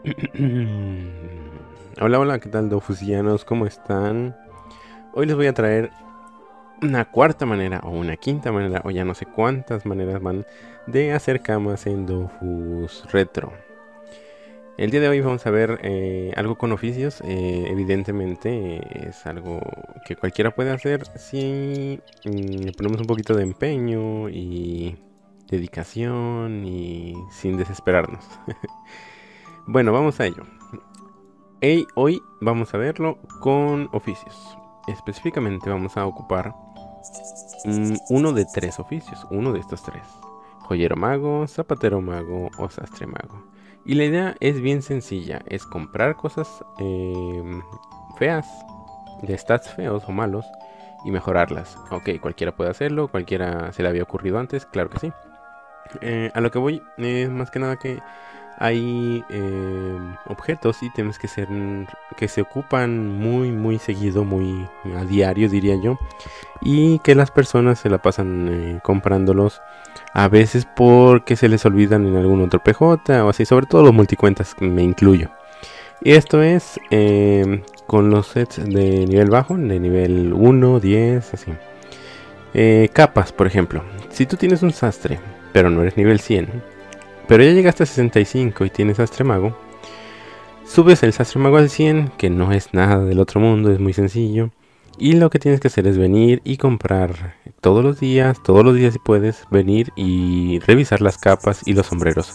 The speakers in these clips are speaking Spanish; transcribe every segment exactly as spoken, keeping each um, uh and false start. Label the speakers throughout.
Speaker 1: Hola, hola, ¿qué tal, dofusianos? ¿Cómo están? Hoy les voy a traer una cuarta manera, o una quinta manera, o ya no sé cuántas maneras van de hacer camas en Dofus Retro. El día de hoy vamos a ver eh, algo con oficios. Eh, evidentemente eh, es algo que cualquiera puede hacer si mm, le ponemos un poquito de empeño y dedicación y sin desesperarnos. Bueno, vamos a ello. Hey, hoy vamos a verlo con oficios. Específicamente vamos a ocupar mm, uno de tres oficios, uno de estos tres. Joyero mago, zapatero mago o sastre mago. Y la idea es bien sencilla, es comprar cosas em, feas, de stats feos o malos, y mejorarlas. Ok, cualquiera puede hacerlo, cualquiera se le había ocurrido antes, claro que sí. Eh, a lo que voy es más que nada que hay eh, objetos, ítems que se, que se ocupan muy, muy seguido, muy a diario, diría yo, y que las personas se la pasan eh, comprándolos a veces porque se les olvidan en algún otro P J o así, sobre todo los multicuentas, me incluyo. Y esto es eh, con los sets de nivel bajo, de nivel uno, diez, así. Eh, capas, por ejemplo. Si tú tienes un sastre, pero no eres nivel cien, pero ya llegaste a sesenta y cinco y tienes sastre mago, subes el sastre mago al cien, que no es nada del otro mundo, es muy sencillo. Y lo que tienes que hacer es venir y comprar todos los días, todos los días si puedes, venir y revisar las capas y los sombreros.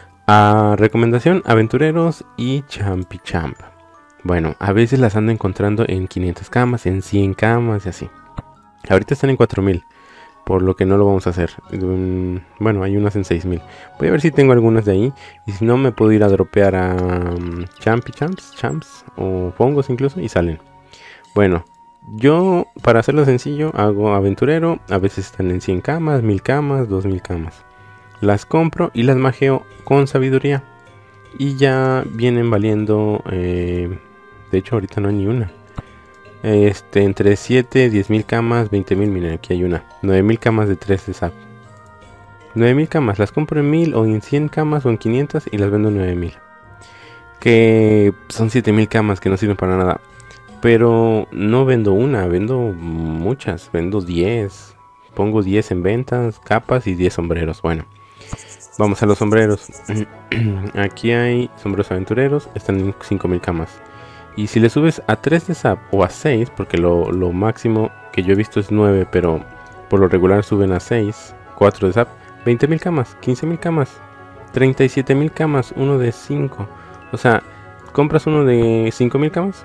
Speaker 1: A recomendación, aventureros y champi champ. Bueno, a veces las ando encontrando en quinientas camas, en cien camas y así. Ahorita están en cuatro mil. Por lo que no lo vamos a hacer. Um, bueno, hay unas en seis mil. Voy a ver si tengo algunas de ahí. Y si no, me puedo ir a dropear a um, Champy Champs, Champs o Fongos incluso. Y salen. Bueno, yo para hacerlo sencillo hago aventurero. A veces están en cien camas, mil camas, dos mil camas. Las compro y las mageo con sabiduría. Y ya vienen valiendo... Eh, de hecho, ahorita no hay ni una. Este, entre siete, diez mil camas, veinte mil, miren, aquí hay una. nueve mil camas de tres de S A P. nueve mil camas, las compro en mil o en cien camas o en quinientas y las vendo en nueve mil. Que son siete mil camas que no sirven para nada. Pero no vendo una, vendo muchas, vendo diez. Pongo diez en ventas, capas y diez sombreros. Bueno, vamos a los sombreros. Aquí hay sombreros aventureros, están en cinco mil camas. Y si le subes a tres de S A P o a seis, porque lo, lo máximo que yo he visto es nueve, pero por lo regular suben a seis, cuatro de S A P, veinte mil camas, quince mil camas, treinta y siete mil camas, uno de cinco. O sea, compras uno de cinco mil camas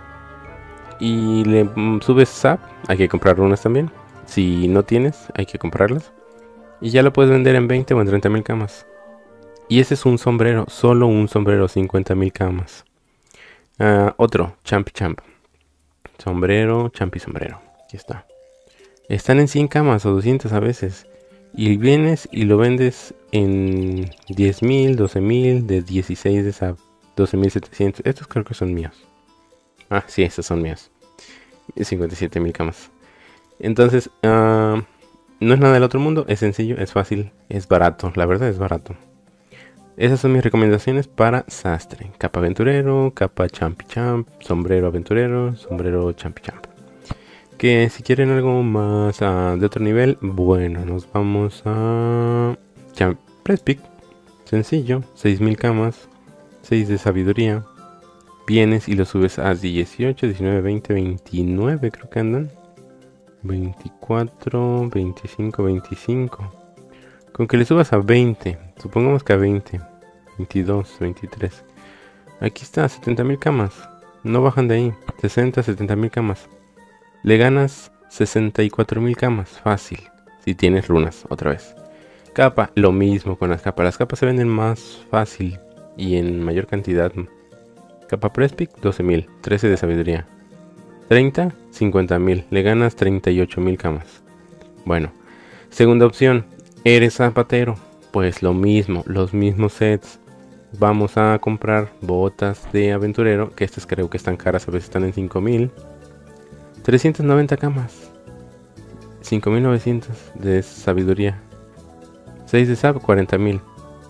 Speaker 1: y le mm, subes S A P, hay que comprar runas también. Si no tienes, hay que comprarlas. Y ya lo puedes vender en veinte o en treinta mil camas. Y ese es un sombrero, solo un sombrero, cincuenta mil camas. Uh, otro, Champi Champ. Sombrero, Champi Sombrero. Aquí está. Están en cien camas o doscientas a veces. Y vienes y lo vendes en diez mil, doce mil, de dieciséis de esa doce mil setecientos. Estos creo que son míos. Ah, sí, estos son míos. cincuenta y siete mil camas. Entonces, uh, no es nada del otro mundo. Es sencillo, es fácil, es barato. La verdad es barato. Esas son mis recomendaciones para sastre. Capa aventurero, capa champi champ, sombrero aventurero, sombrero champi champ. Que si quieren algo más uh, de otro nivel, bueno, nos vamos a Champ Prespic. Sencillo, seis mil camas, seis de sabiduría. Vienes y lo subes a dieciocho, diecinueve, veinte, veintinueve, creo que andan. veinticuatro, veinticinco, veinticinco. Con que le subas a veinte, supongamos que a veinte, veintidós, veintitrés. Aquí está, setenta mil camas. No bajan de ahí. sesenta, setenta mil camas. Le ganas sesenta y cuatro mil camas. Fácil. Si tienes runas, otra vez. Capa, lo mismo con las capas. Las capas se venden más fácil y en mayor cantidad. Capa Prespic, doce mil. trece de sabiduría. treinta, cincuenta mil. Le ganas treinta y ocho mil camas. Bueno. Segunda opción. ¿Eres zapatero? Pues lo mismo, los mismos sets. Vamos a comprar botas de aventurero, que estas creo que están caras, a veces están en cinco mil. trescientas noventa camas. cinco mil novecientos de sabiduría. seis de S A P, cuarenta mil.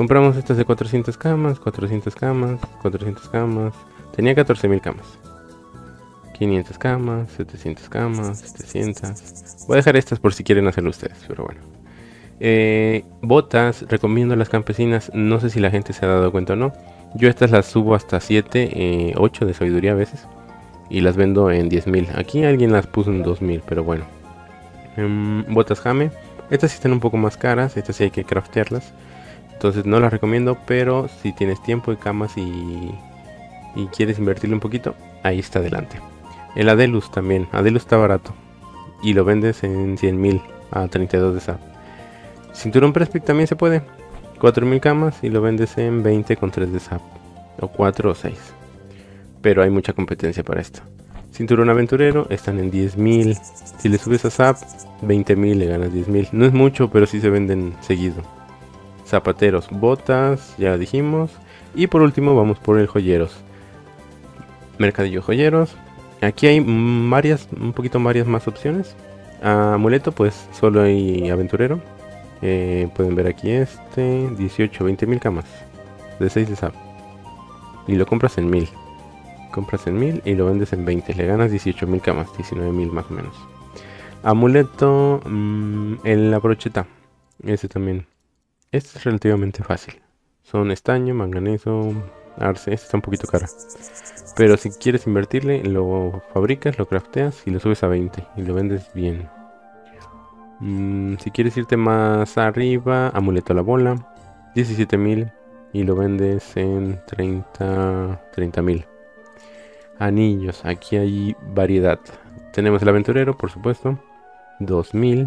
Speaker 1: Compramos estas de cuatrocientas camas, cuatrocientas camas, cuatrocientas camas. Tenía catorce mil camas. quinientas camas, setecientas camas, setecientas. Voy a dejar estas por si quieren hacerlo ustedes, pero bueno. Eh, botas, recomiendo las campesinas. No sé si la gente se ha dado cuenta o no. Yo estas las subo hasta siete, eh, ocho de sabiduría a veces. Y las vendo en diez mil. Aquí alguien las puso en dos mil, pero bueno. Um, botas Jame. Estas sí están un poco más caras. Estas sí hay que craftearlas. Entonces no las recomiendo. Pero si tienes tiempo y camas y, y quieres invertirle un poquito, ahí está adelante. El Adelus también. Adelus está barato. Y lo vendes en cien mil a treinta y dos de S A P. Cinturón Prespic también se puede. cuatro mil camas y lo vendes en veinte con tres de S A P. O cuatro o seis. Pero hay mucha competencia para esto. Cinturón Aventurero están en diez mil. Si le subes a S A P, veinte mil, le ganas diez mil. No es mucho, pero sí se venden seguido. Zapateros, botas, ya dijimos. Y por último vamos por el joyeros. Mercadillo joyeros. Aquí hay varias, un poquito varias más opciones. Amuleto, pues solo hay aventurero. Eh, pueden ver aquí este, dieciocho, veinte mil camas. De seis de S A P. Y lo compras en mil. Compras en mil y lo vendes en veinte. Le ganas dieciocho mil camas, diecinueve mil más o menos. Amuleto, mmm, en la brocheta. Este también. Este es relativamente fácil. Son estaño, manganeso, arce. Este está un poquito cara. Pero si quieres invertirle, lo fabricas, lo crafteas y lo subes a veinte. Y lo vendes bien. Mm, si quieres irte más arriba, amuleto a la bola. diecisiete mil. Y lo vendes en treinta mil. Anillos, aquí hay variedad. Tenemos el aventurero, por supuesto, dos mil.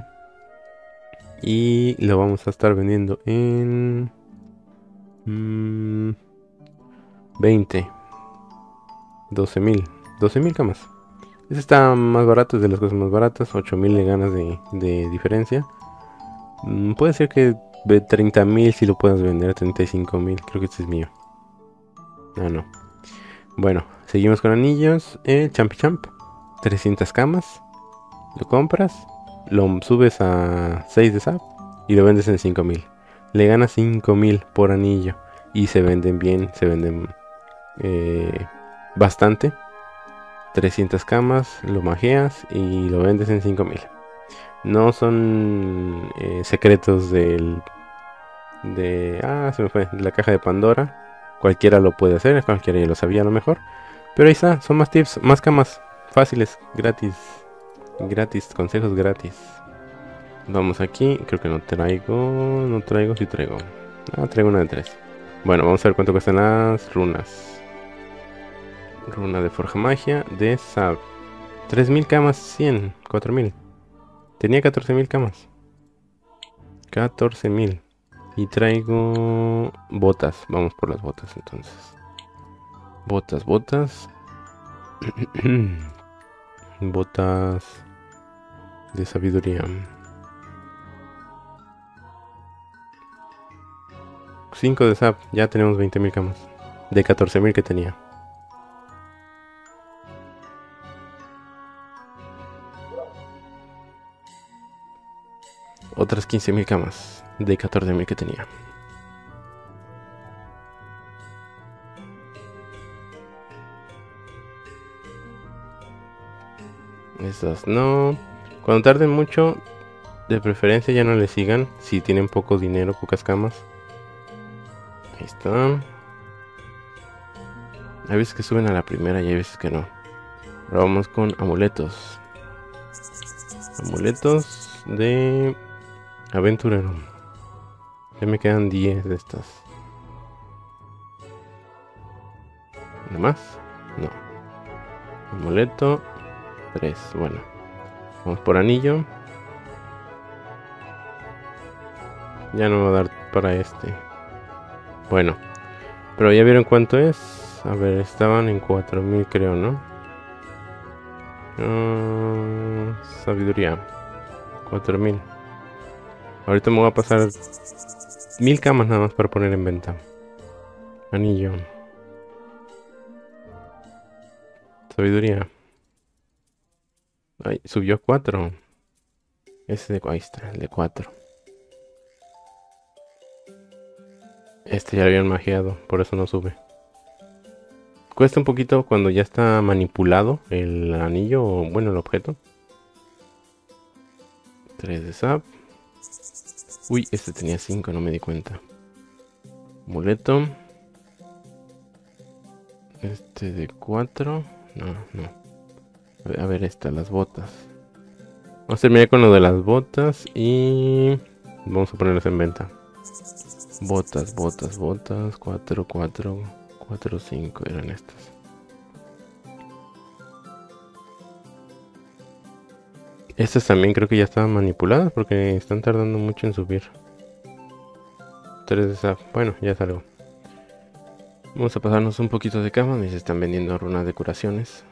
Speaker 1: Y lo vamos a estar vendiendo en mmm, veinte, doce mil, doce mil camas. Este está más barato, es de las cosas más baratas. ocho mil le ganas de, de diferencia. Mm, puede ser que de treinta mil si lo puedas vender a treinta y cinco mil. Creo que este es mío. Ah, no. Bueno, seguimos con anillos. El Champi Champ. trescientas camas. Lo compras. Lo subes a seis de S A P. Y lo vendes en cinco mil. Le ganas cinco mil por anillo. Y se venden bien. Se venden eh, bastante. trescientas camas. Lo mageas. Y lo vendes en cinco mil. No son eh, secretos del... De... Ah, se me fue. De la caja de Pandora. Cualquiera lo puede hacer, cualquiera ya lo sabía a lo mejor. Pero ahí está, son más tips, más camas fáciles, gratis. Gratis, consejos gratis. Vamos aquí, creo que no traigo, no traigo, sí traigo. Ah, traigo una de tres. Bueno, vamos a ver cuánto cuestan las runas. Runa de Forja Magia de S A B. tres mil camas, cien, cuatro mil. Tenía catorce mil camas. catorce mil. Y traigo botas. Vamos por las botas entonces. Botas, botas. Botas de sabiduría. cinco de S A P. Ya tenemos veinte mil camas. De catorce mil que tenía. Otras quince mil camas. De catorce mil que tenía. Esas no. Cuando tarden mucho, de preferencia ya no le sigan. Si tienen poco dinero, pocas camas. Ahí está. Hay veces que suben a la primera y hay veces que no. Ahora vamos con amuletos. Amuletos de aventurero. Ya me quedan diez de estas. ¿Nada más? No. Amuleto. tres. Bueno. Vamos por anillo. Ya no me va a dar para este. Bueno. Pero ya vieron cuánto es. A ver, estaban en cuatro mil creo, ¿no? Uh, sabiduría. cuatro mil. Ahorita me voy a pasar mil camas nada más para poner en venta. Anillo. Sabiduría. Ay, subió a cuatro. Ese de... Ahí está, el de cuatro. Este ya lo habían magiado, por eso no sube. Cuesta un poquito cuando ya está manipulado el anillo, o bueno, el objeto. tres de sap. Uy, este tenía cinco, no me di cuenta. Amuleto. Este de cuatro. No, no. A ver, a ver esta, las botas. Vamos a terminar con lo de las botas y vamos a ponerlas en venta. Botas, botas, botas. cuatro, cuatro, cuatro, cinco eran estas. Estas también creo que ya estaban manipuladas porque están tardando mucho en subir. tres de sap. Bueno, ya salgo. Vamos a pasarnos un poquito de cama y se están vendiendo runas de curaciones.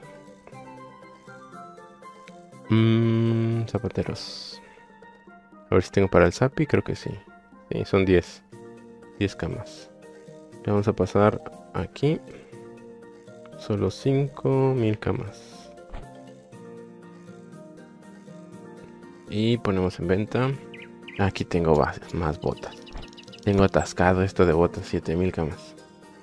Speaker 1: Mmm, zapateros. A ver si tengo para el zapi, creo que sí. Sí, son diez. diez camas. Le vamos a pasar aquí. Solo cinco mil camas. Y ponemos en venta. Aquí tengo bases, más botas. Tengo atascado esto de botas, siete mil camas.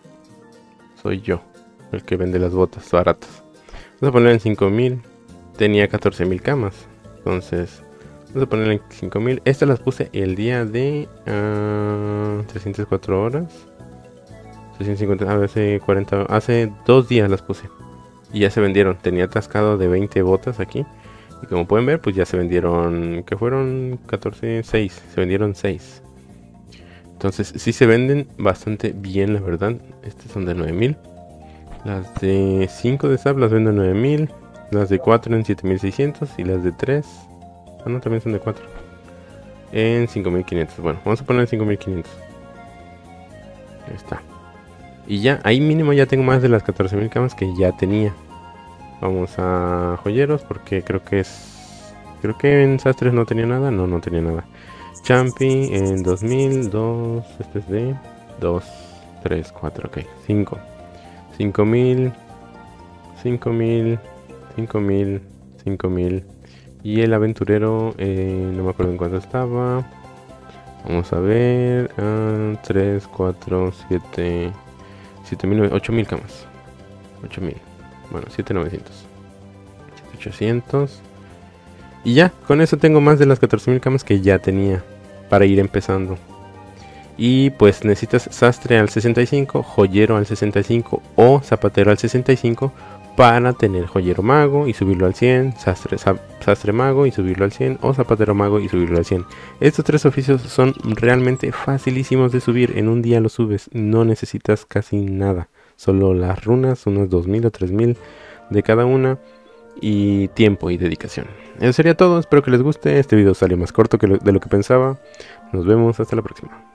Speaker 1: Soy yo el que vende las botas baratas. Vamos a poner en cinco mil. Tenía catorce mil camas. Entonces, vamos a poner en cinco mil. Estas las puse el día de uh, trescientas cuatro horas. trescientos cincuenta, hace cuarenta, hace dos días las puse. Y ya se vendieron. Tenía atascado de veinte botas aquí. Y como pueden ver, pues ya se vendieron. Que fueron catorce, seis. Se vendieron seis. Entonces, sí se venden bastante bien, la verdad. Estas son de nueve mil. Las de cinco de sap las vendo en nueve mil. Las de cuatro en siete mil seiscientos. Y las de tres. Ah, no, también son de cuatro. En cinco mil quinientos. Bueno, vamos a poner en cinco mil quinientos. Ahí está. Y ya, ahí mínimo ya tengo más de las catorce mil camas que ya tenía. Vamos a joyeros porque creo que es... Creo que en sastres no tenía nada. No, no tenía nada. Champi en dos mil, dos, este es de dos, tres, cuatro, ok, cinco. cinco mil, cinco mil, cinco mil, cinco mil. Y el aventurero, eh, no me acuerdo en cuánto estaba. Vamos a ver, uh, tres, cuatro, siete, siete mil, ocho mil camas. ocho mil, bueno, siete mil novecientos. siete mil ochocientos. Y ya, con eso tengo más de las catorce mil camas que ya tenía para ir empezando. Y pues necesitas sastre al sesenta y cinco, joyero al sesenta y cinco o zapatero al sesenta y cinco para tener joyero mago y subirlo al cien, sastre, sastre mago y subirlo al cien o zapatero mago y subirlo al cien. Estos tres oficios son realmente facilísimos de subir, en un día los subes, no necesitas casi nada. Solo las runas, unos dos mil o tres mil de cada una. Y tiempo y dedicación. Eso sería todo, espero que les guste. Este video salió más corto que lo, de lo que pensaba. Nos vemos hasta la próxima.